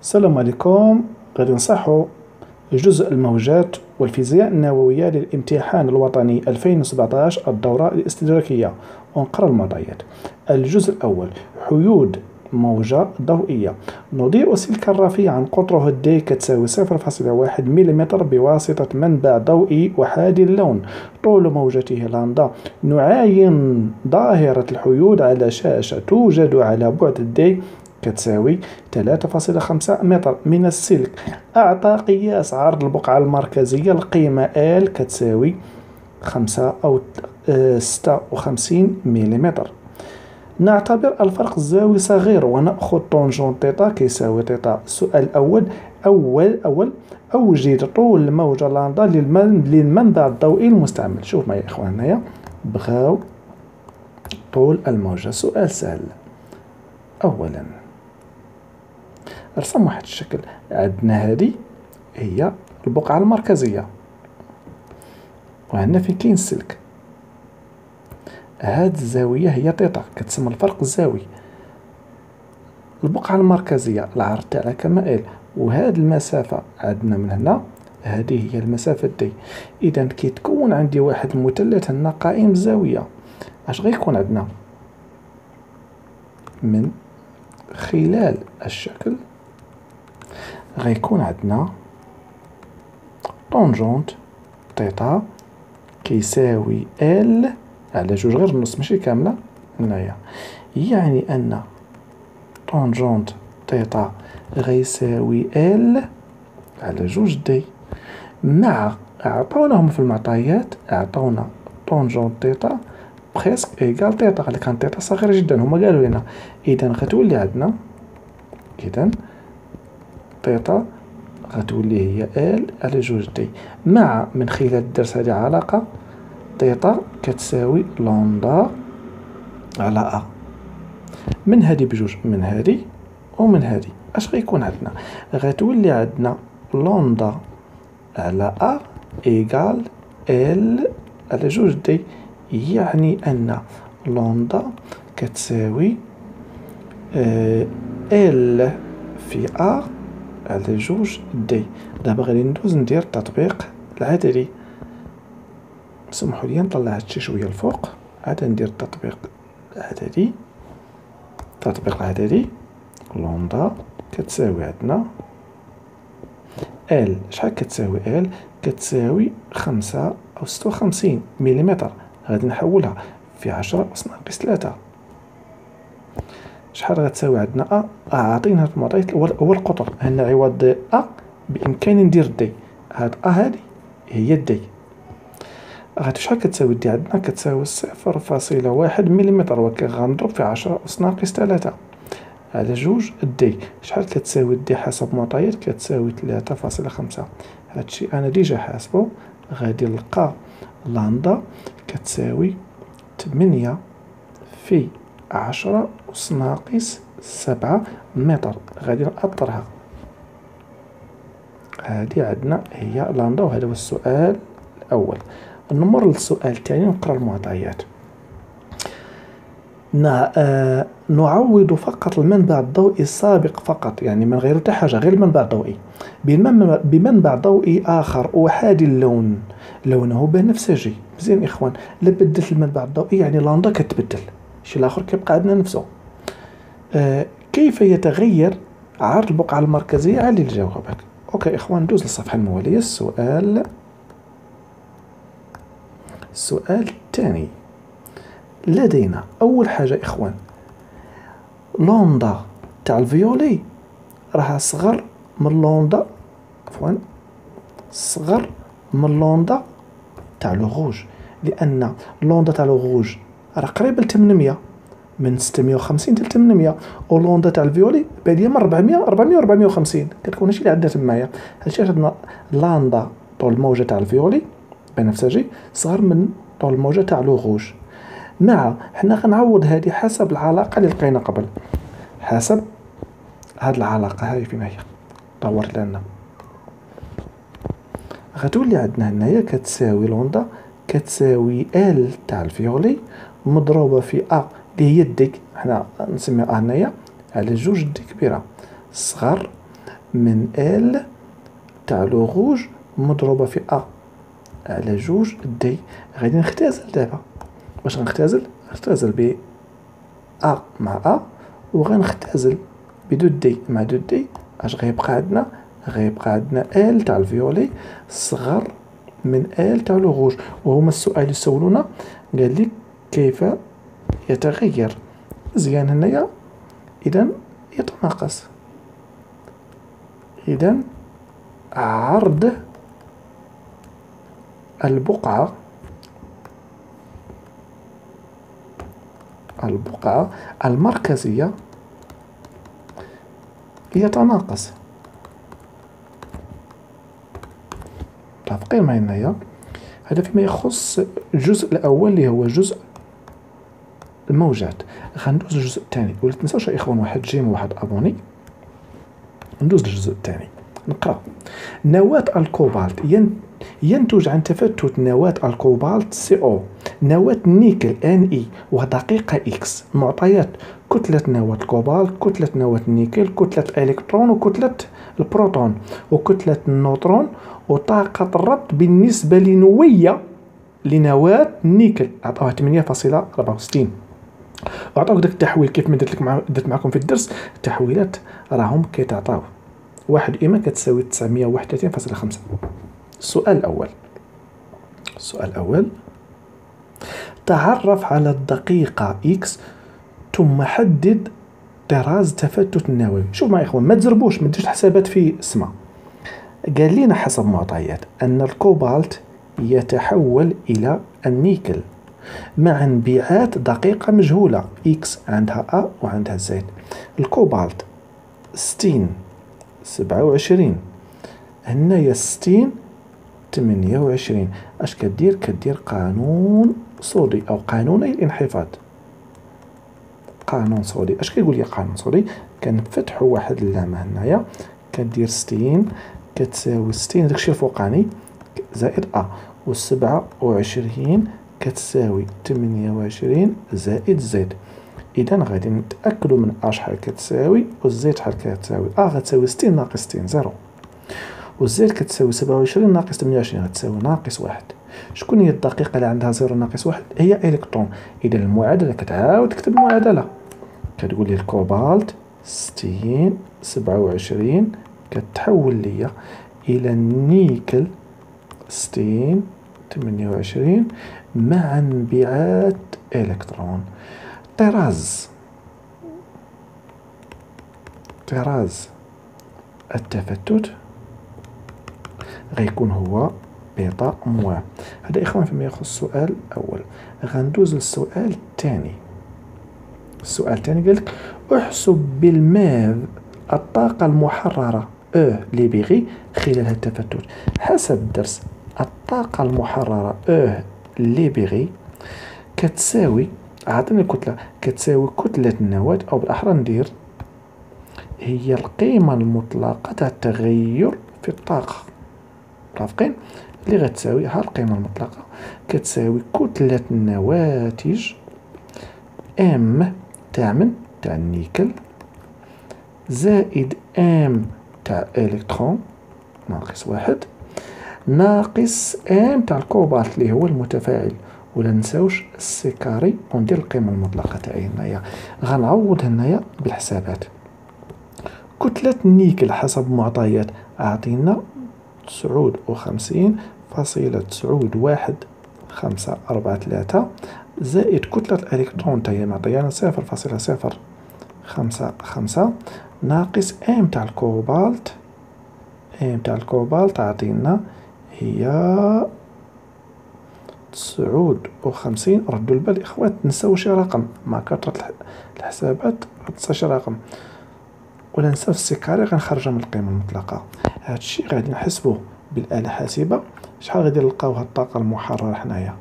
السلام عليكم. غادي نصحوا جزء الموجات والفيزياء النووية للامتحان الوطني 2017 الدورة الاستدراكية، ونقرأ المعطيات. الجزء الأول: حيود موجة ضوئية. نضيء سلكا رفيعا قطره د كتساوي 0.1 ملم بواسطة منبع ضوئي وحادي اللون، طول موجته لامدا. نعاين ظاهرة الحيود على شاشة توجد على بعد د كتساوي 3.5 متر من السلك. أعطى قياس عرض البقعة المركزية. القيمة L كتساوي 5 أو 56 ملم. نعتبر الفرق الزاوي صغير ونأخذ طونجون تيتا كيساوي تيتا. السؤال الأول: أوجد طول الموجة لامدا للمنبع الضوئي المستعمل. شوف معايا يا إخوان، هنايا بغاو طول الموجة. سؤال سهل. أولا رسم واحد الشكل. عندنا هذه هي البقعة المركزية، وعندنا فين كاين السلك. هاد الزاوية هي تيتا كتسمى الفرق الزاوي. البقعة المركزية العرض تاعها كما ال، وهاد المسافة عندنا من هنا هذه هي المسافة دي. إذا كيتكون عندي واحد المثلث هنا قائم الزاوية. اش غيكون عندنا من خلال الشكل؟ غيكون عندنا طونجونت تيتا كيساوي ال على جوج، غير النص ماشي كاملة هنايا. يعني أن طونجونت تيتا غيساوي ال على جوج دي. مع عطاوناهم في المعطيات، عطاونا طونجونت تيتا بريسك ايكال تيتا، اللي كان تيتا صغيرة جدا هما قالوا لنا. إذا غتولي عندنا تيتا غتولي هي ال على جوج دي. مع من خلال الدرس هذه علاقة تيتا كتساوي لوندا على أ. من هذه بجوج، من هذه ومن هذه، اش غيكون عندنا؟ غتولي عندنا لوندا على أ إيكال ال على جوج دي. يعني أن لوندا كتساوي ال في أ على جوج دي. دابا غادي ندوز ندير التطبيق العددي. سمحوا لي نطلع هادشي شويه الفوق، عاد ندير التطبيق العددي. التطبيق العددي لوندا كتساوي عندنا ال. شحال كتساوي ال؟ كتساوي 5 أو 56 ملم. غادي نحولها في 10 أس ناقص 3. شحال غتساوي عندنا أ؟ عطينا المعطيات الأول قطر. هنا عوض أ بإمكاني ندير دي. هاد أ هادي هي دي. غادي شحال كتساوي دي عندنا؟ كتساوي 0.1 ملم، غنضرب في 10 أس ناقص 3 على جوج دي. شحال كتساوي دي حسب معطيات؟ كتساوي 3.5. هادشي أنا ديجا حاسبو. غادي نلقى لامدا كتساوي 8 في 10 أس ناقص 7 متر. غادي نأطرها. هادي عندنا هي لامدا، وهذا هو السؤال الأول. نمر للسؤال الثاني ونقرأ المعطيات. نعوض فقط المنبع الضوئي السابق فقط، يعني من غير حتى حاجة، غير المنبع الضوئي، بمنبع ضوئي آخر أحادي اللون، لونه بنفسجي. مزيان إخوان، لا بدلت المنبع الضوئي يعني لامدا كتبدل، شي الآخر كيبقى عندنا نفسه. كيف يتغير عرض البقعة المركزية؟ علي الجوابك. أوكي إخوان، ندوز للصفحة الموالية. السؤال الثاني لدينا أول حاجة إخوان لوندا تاع الفيولي راها صغر من لوندا، عفوا صغر من لوندا تاع لو غوج، لأن لوندا تاع لو غوج راه قريبة ل 800، من 650 حتى 800، ولوندا تاع الفيولي بادية من 400 و 450. كتكون هادشي اللي عندنا تمايا. هادشي عندنا لوندا طول الموجة تاع الفيولي بنفسجي صغر من طول الموجة تاع لو غوج. مع حنا غنعوض هذه حسب العلاقة اللي لقينا قبل، حسب هاد العلاقة هاي فين هي طورت لنا. غتولي عندنا هنايا كتساوي لوندا كتساوي ال تاع الفيولي مضروبة في أ اللي هي ديك، حنا نسميها أ هنايا على جوج دي كبيرة صغر من ال تاع لو غوج مضروبة في أ على جوج دي. غادي نختزل دابا. باش غنختزل ب أ مع أ، وغنختزل بدو دي مع دو دي. اش غيبقى عندنا؟ غيبقى عندنا ال تاع الفيولي صغر من ال تاع لو غوج. وهما السؤال يسولونا قال لك كيف يتغير. مزيان هنايا. اذا يتناقص. اذا عرض البقعة المركزية يتناقص. متفقين معايا هنايا؟ هذا فيما يخص الجزء الأول اللي هو جزء الموجات. غندوز للجزء الثاني، ولا تنساوش يا إخوان واحد جيم وواحد أبوني. ندوز للجزء الثاني نقرأ. نواة الكوبالت ينتج عن تفتت نواة الكوبالت CO، نواة النيكل NE، ودقيقة X. معطيات كتلة نواة الكوبالت، كتلة نواة النيكل، كتلة الإلكترون، وكتلة البروتون، وكتلة النيوترون، وطاقة الربط بالنسبة لنوية لنواة النيكل. عطاوها 8.64. وعطاوك داك التحويل كيف ما درت معكم في الدرس. التحويلات راهم كيتعطاو. 1 إيما كتساوي 931.5. السؤال الأول تعرف على الدقيقة X ثم حدد طراز تفتت النووي. شوف معايا إخوان، ما تزربوش، ما ديرش الحسابات في السما. قال لنا حسب معطيات أن الكوبالت يتحول إلى النيكل مع انبعاث دقيقة مجهولة. X عندها A وعندها Z. الكوبالت 60 27، هنايا 60 28. اش كدير؟ كدير قانون صودي او قانوني الانحفاض. قانون صودي. اش كيقول لي قانون صودي؟ كنفتحوا واحد اللامه هنايا، كدير 60 كتساوي 60 داكشي الفوقاني زائد ا، و 27 كتساوي 28 زائد زد. اذا غادي نتاكدوا من ا شحال كتساوي والزد شحال كتساوي. ا غتساوي 60 ناقص 60 0، والزد كتساوي 27 ناقص 28 غتساوي ناقص 1. شكون هي الدقيقة اللي عندها 0 ناقص 1؟ هي إلكترون. إذا المعادلة كتعاود تكتب المعادلة، كتقول لي الكوبالت 60 27 كتحول ليا إلى النيكل 60 28 مع انبعاث إلكترون. طراز التفتت غيكون هو بيتا موا. هذا إخوان فيما يخص السؤال الأول. غندوز للسؤال الثاني. السؤال الثاني قالك احسب بالماذ الطاقة المحررة اللي بيغي خلال هذا التفتت. حسب الدرس الطاقة المحررة اللي بيغي كتساوي، عطيني الكتلة، كتساوي كتلة النواة، أو بالأحرى ندير هي القيمة المطلقة تاع التغير في الطاقة. متفقين؟ اللي غتساوي ها القيمة المطلقة كتساوي كتلة النواتج ام تاع من؟ تاع النيكل زائد ام تاع الكترون ناقص 1 ناقص ام تاع الكوبالت اللي هو المتفاعل. ولا نساوش السي كاري وندير القيمة المطلقة تاعي هنايا. غنعوض هنايا بالحسابات. كتلة النيكل حسب معطيات أعطينا 59.91543 زائد كتلة الإلكترون تاهي معطيانا 0.055 ناقص ام تاع الكوبالت. ام تاع الكوبالت عطينا هي 59. ردوا البال إخوات، نساو شي رقم مع كثرة الحسابات غتنسى شي رقم. ولا ننساو السكاري غنخرجها من القيمة المطلقة. هادشي غادي نحسبوه بالآلة الحاسبة. شحال غادي نلقاو هاد الطاقة المحررة حنايا؟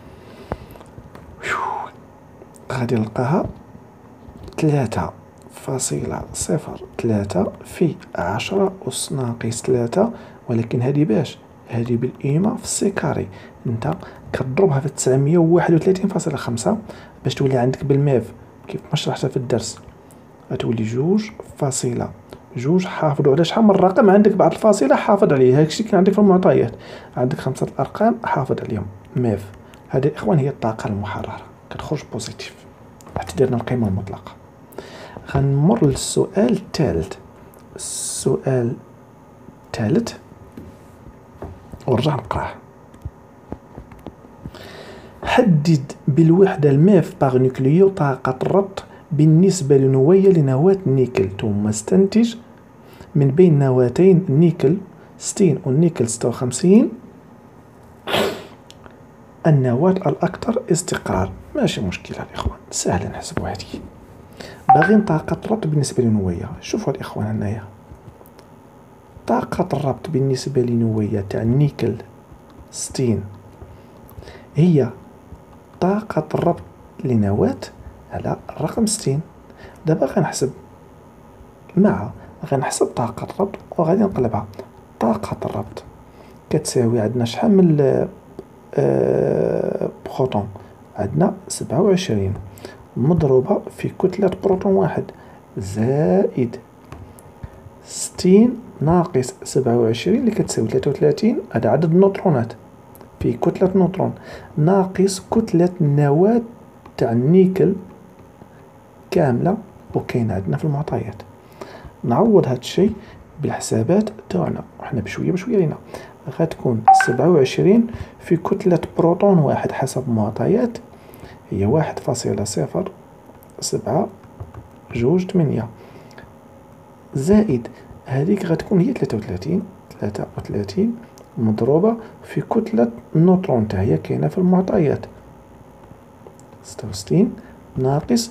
غادي نلقاها 3.03 في 10 أس ناقص 3. ولكن هادي باش هادي بالقيمة في السكاري، انت كتضربها في 931.5 باش تولي عندك بالماف كيف ما شرحتها في الدرس. غتولي 2.1 جوج حافظوا على شحال من رقم عندك بعد الفاصلة حافظ عليه. هادشي كان عندك في المعطيات، عندك 5 الأرقام حافظ عليهم. ميف هذه الإخوان هي الطاقة المحررة كتخرج بوزيتيف حتى درنا القيمة المطلقة. غنمر للسؤال الثالث. السؤال الثالث ونرجع نقراه. حدد بالوحدة الميف باغ نوكليو طاقة الربط بالنسبة لنوية لنواة نيكل، ثم استنتج من بين نواتين النيكل 60 والنيكل 56 النواة الأكثر استقرار. ماشي مشكلة الإخوان، سهل نحسبو هادي. باغين طاقة الربط بالنسبة لنوية. شوفوا الإخوان هنايا طاقة الربط بالنسبة لنوية تاع النيكل 60 هي طاقة الربط لنواة على الرقم 60. دابا غنحسب طاقة الربط وغادي نقلبها. طاقة الربط كتساوي عندنا شحال من بروتون؟ عندنا 27 مضروبة في كتلة بروتون واحد زائد 60 ناقص 27 اللي كتساوي 33. هذا عدد النوترونات في كتلة نوترون ناقص كتلة النواة تاع النيكل كاملة وكاين عندنا في المعطيات. نعوض هاد الشيء بالحسابات تاعنا وحنا بشوية بشوية لينا. غتكون 27 في كتلة بروتون واحد حسب المعطيات هي 1.0728 زائد هذيك غتكون هي 33 مضروبة في كتلة النوترون تاع هي كاينة في المعطيات 66 ناقص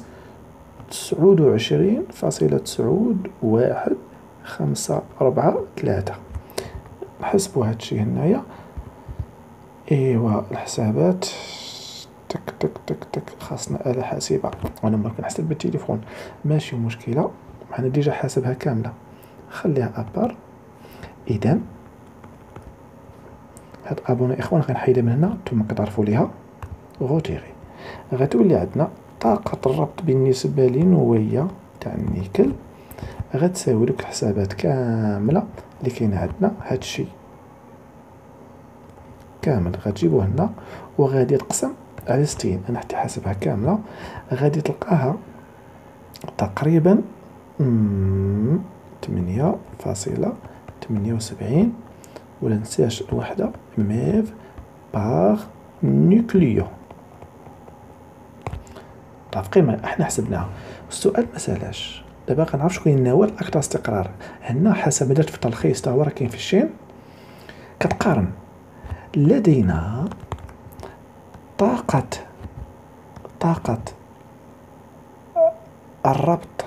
29.91543. نحسبو هادشي هنايا. ايوا الحسابات تك تك تك تك خاصنا آلة حاسبة. وانا ما كنحسب بالتليفون ماشي مشكلة، انا ديجا حاسبها كاملة خليها ابار. اذا هاد ابوني اخوان غنحيدها من هنا نتوما كتعرفوا ليها غوتيغي. غتولي عندنا طاقة الربط بالنسبة لنوية تاع النيكل غتساوي دوك الحسابات كاملة اللي كاينة عندنا. هادشي كامل غتجيبوه هنا وغادي تقسم على 60. انا حتى حاسبها كاملة غادي تلقاها تقريبا 8.78 ولا نساش الوحدة ميف باغ نوكليو. قيمة احنا حسبناها. السؤال مسالاش دابا كنعرف شكون هي النواة الأكثر استقرار. هنا حسب درت في التلخيص تا هو راه كاين في الشين كتقارن. لدينا طاقة الربط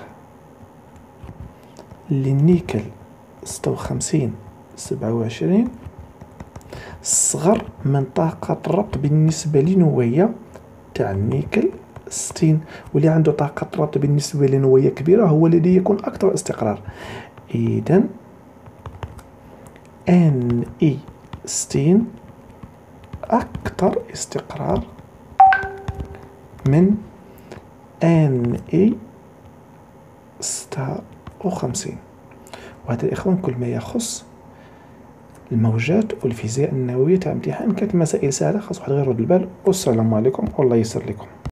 للنيكل 56-27 صغر من طاقة الربط بالنسبة لنوية تاع النيكل 60 واللي عنده طاقة ربط بالنسبة لنوية كبيرة هو الذي يكون أكثر استقرار. إذا NE 60 أكثر استقرار من NE 56. وهذا الإخوان كل ما يخص الموجات والفيزياء النووية تاع امتحان. كانت مسائل سهلة خاص واحد غير يرد البال. والسلام عليكم والله يسر لكم.